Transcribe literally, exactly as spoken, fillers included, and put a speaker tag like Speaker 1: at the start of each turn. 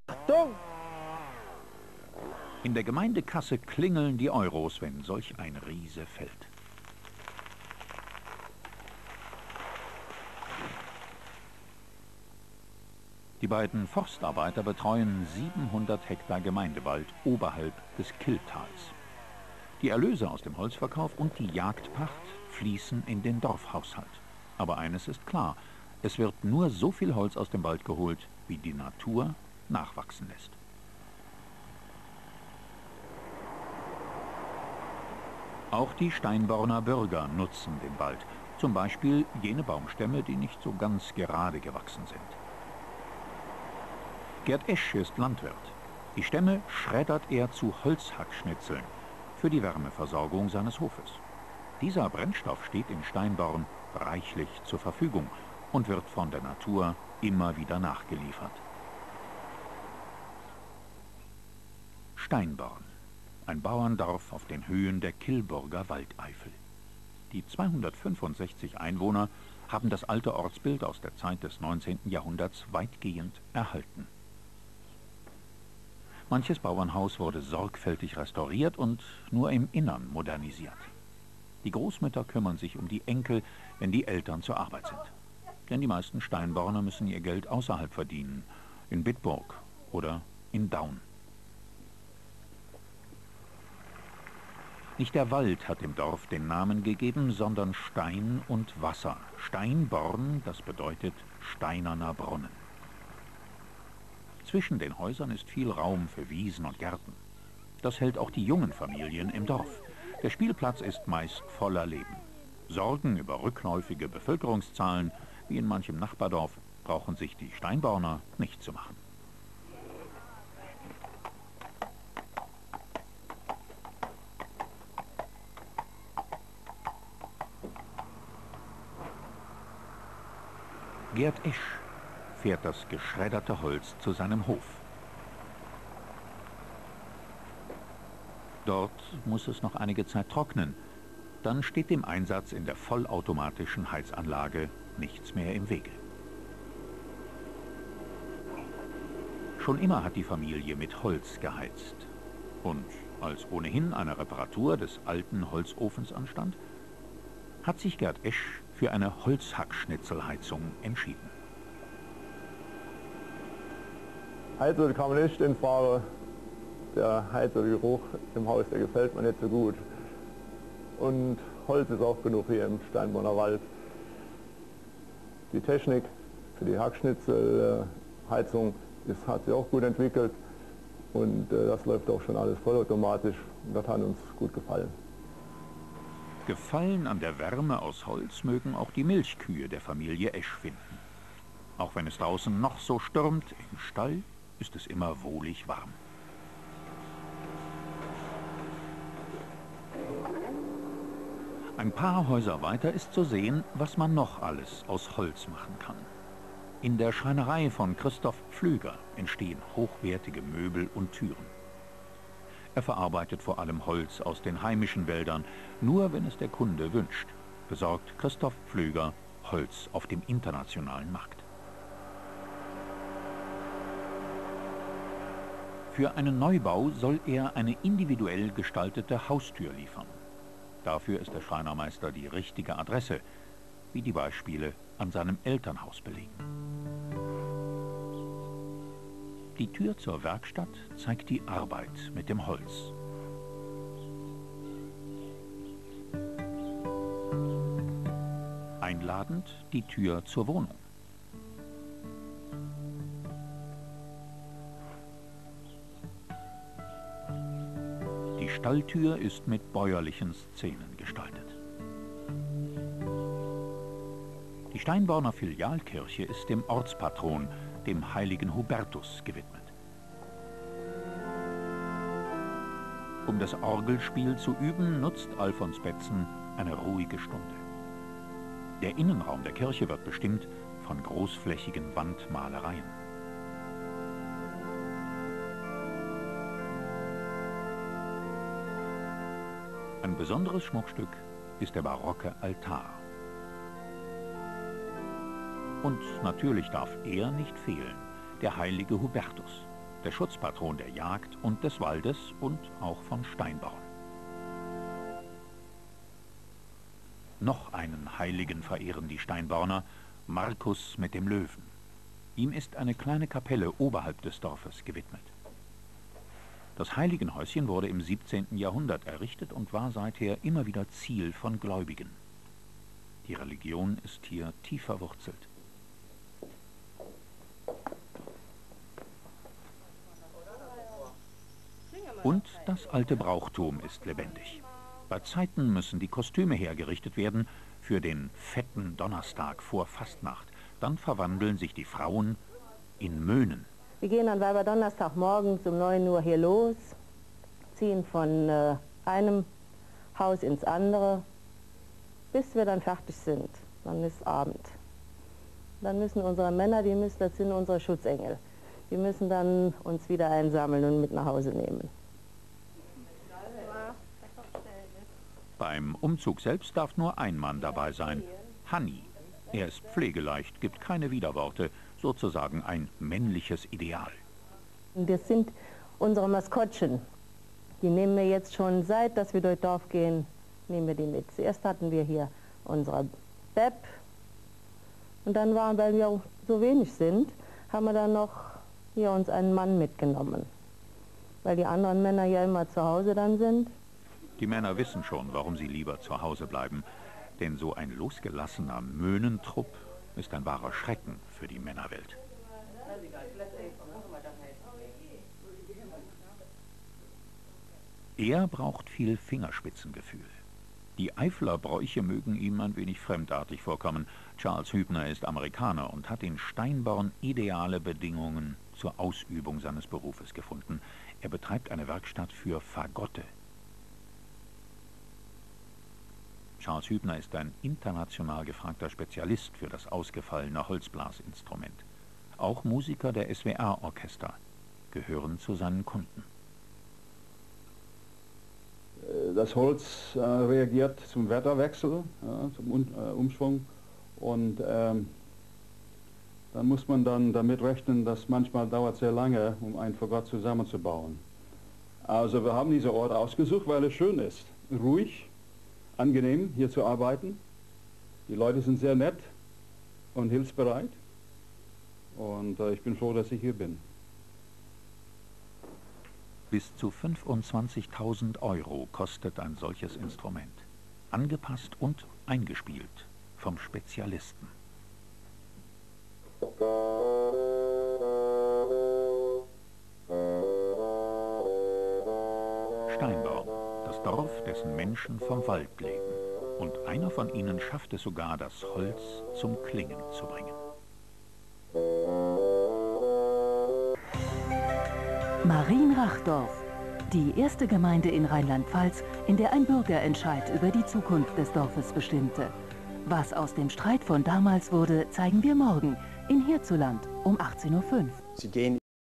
Speaker 1: Achtung!
Speaker 2: In der Gemeindekasse klingeln die Euros, wenn solch ein Riese fällt. Die beiden Forstarbeiter betreuen siebenhundert Hektar Gemeindewald oberhalb des Kylltals. Die Erlöse aus dem Holzverkauf und die Jagdpacht fließen in den Dorfhaushalt. Aber eines ist klar, es wird nur so viel Holz aus dem Wald geholt, wie die Natur nachwachsen lässt. Auch die Steinborner Bürger nutzen den Wald, zum Beispiel jene Baumstämme, die nicht so ganz gerade gewachsen sind. Gerd Esch ist Landwirt. Die Stämme schreddert er zu Holzhackschnitzeln für die Wärmeversorgung seines Hofes. Dieser Brennstoff steht in Steinborn reichlich zur Verfügung und wird von der Natur immer wieder nachgeliefert. Steinborn, ein Bauerndorf auf den Höhen der Kyllburger Waldeifel. Die zweihundertfünfundsechzig Einwohner haben das alte Ortsbild aus der Zeit des neunzehnten Jahrhunderts weitgehend erhalten. Manches Bauernhaus wurde sorgfältig restauriert und nur im Innern modernisiert. Die Großmütter kümmern sich um die Enkel, wenn die Eltern zur Arbeit sind. Denn die meisten Steinborner müssen ihr Geld außerhalb verdienen, in Bitburg oder in Daun. Nicht der Wald hat dem Dorf den Namen gegeben, sondern Stein und Wasser. Steinborn, das bedeutet steinerner Brunnen. Zwischen den Häusern ist viel Raum für Wiesen und Gärten. Das hält auch die jungen Familien im Dorf. Der Spielplatz ist meist voller Leben. Sorgen über rückläufige Bevölkerungszahlen, wie in manchem Nachbardorf, brauchen sich die Steinborner nicht zu machen. Gerd Esch fährt das geschredderte Holz zu seinem Hof. Dort muss es noch einige Zeit trocknen. Dann steht dem Einsatz in der vollautomatischen Heizanlage nichts mehr im Wege. Schon immer hat die Familie mit Holz geheizt. Und als ohnehin eine Reparatur des alten Holzofens anstand, hat sich Gerd Esch für eine Holzhackschnitzelheizung entschieden.
Speaker 1: Heizöl kann man nicht in Frage. Der Heizölgeruch im Haus, der gefällt mir nicht so gut. Und Holz ist auch genug hier im Steinborner Wald. Die Technik für die Hackschnitzelheizung ist, hat sich auch gut entwickelt. Und äh, das läuft auch schon alles vollautomatisch. Und das hat uns gut gefallen.
Speaker 2: Gefallen an der Wärme aus Holz mögen auch die Milchkühe der Familie Esch finden. Auch wenn es draußen noch so stürmt, im Stall ist es immer wohlig warm. Ein paar Häuser weiter ist zu sehen, was man noch alles aus Holz machen kann. In der Schreinerei von Christoph Pflüger entstehen hochwertige Möbel und Türen. Er verarbeitet vor allem Holz aus den heimischen Wäldern, nur wenn es der Kunde wünscht, besorgt Christoph Pflüger Holz auf dem internationalen Markt. Für einen Neubau soll er eine individuell gestaltete Haustür liefern. Dafür ist der Schreinermeister die richtige Adresse, wie die Beispiele an seinem Elternhaus belegen. Die Tür zur Werkstatt zeigt die Arbeit mit dem Holz. Einladend die Tür zur Wohnung. Die Stalltür ist mit bäuerlichen Szenen gestaltet. Die Steinborner Filialkirche ist dem Ortspatron, dem heiligen Hubertus, gewidmet. Um das Orgelspiel zu üben, nutzt Alfons Betzen eine ruhige Stunde. Der Innenraum der Kirche wird bestimmt von großflächigen Wandmalereien. Ein besonderes Schmuckstück ist der barocke Altar. Und natürlich darf er nicht fehlen, der heilige Hubertus. der Schutzpatron der Jagd und des Waldes und auch von Steinborn. Noch einen Heiligen verehren die Steinborner, Markus mit dem Löwen. Ihm ist eine kleine Kapelle oberhalb des Dorfes gewidmet. Das Heiligenhäuschen wurde im siebzehnten Jahrhundert errichtet und war seither immer wieder Ziel von Gläubigen. Die Religion ist hier tief verwurzelt. Und das alte Brauchtum ist lebendig. Bei Zeiten müssen die Kostüme hergerichtet werden für den fetten Donnerstag vor Fastnacht. Dann verwandeln sich die Frauen in Möhnen.
Speaker 3: Wir gehen an Weihwaserdonnerstag morgens um neun Uhr hier los, ziehen von äh, einem Haus ins andere, bis wir dann fertig sind. Dann ist Abend. Dann müssen unsere Männer, die müssen, das sind unsere Schutzengel, die müssen dann uns wieder einsammeln und mit nach Hause nehmen.
Speaker 2: Beim Umzug selbst darf nur ein Mann dabei sein, Hanni. Er ist pflegeleicht, gibt keine Widerworte, sozusagen ein männliches Ideal.
Speaker 3: Das sind unsere Maskottchen. Die nehmen wir jetzt schon, seit dass wir durch Dorf gehen, nehmen wir die mit. Zuerst hatten wir hier unsere Beb. Und dann waren, weil wir so wenig sind, haben wir dann noch hier uns einen Mann mitgenommen. Weil die anderen Männer ja immer zu Hause dann sind.
Speaker 2: Die Männer wissen schon, warum sie lieber zu Hause bleiben. Denn so ein losgelassener Möhnentrupp ist ein wahrer Schrecken für die Männerwelt. Er braucht viel Fingerspitzengefühl. Die Eifler Bräuche mögen ihm ein wenig fremdartig vorkommen. Charles Hübner ist Amerikaner und hat in Steinborn ideale Bedingungen zur Ausübung seines Berufes gefunden. Er betreibt eine Werkstatt für Fagotte. Charles Hübner ist ein international gefragter Spezialist für das ausgefallene Holzblasinstrument. Auch Musiker der S W R-Orchester gehören zu seinen Kunden.
Speaker 4: Das Holz äh, reagiert zum Wetterwechsel, ja, zum Un äh, Umschwung, und ähm, dann muss man dann damit rechnen, dass manchmal dauert sehr lange, um ein Fagott zusammenzubauen. Also wir haben diesen Ort ausgesucht, weil es schön ist, ruhig, angenehm hier zu arbeiten. Die Leute sind sehr nett und hilfsbereit und äh, ich bin froh, dass ich hier bin.
Speaker 2: Bis zu fünfundzwanzigtausend Euro kostet ein solches Instrument. Angepasst und eingespielt vom Spezialisten. Steinborn, das Dorf, dessen Menschen vom Wald leben. Und einer von ihnen schafft es sogar, das Holz zum Klingen zu bringen.
Speaker 5: Marienrachdorf, die erste Gemeinde in Rheinland-Pfalz, in der ein Bürgerentscheid über die Zukunft des Dorfes bestimmte. Was aus dem Streit von damals wurde, zeigen wir morgen in Hierzuland um achtzehn Uhr fünf.
Speaker 6: Sie gehen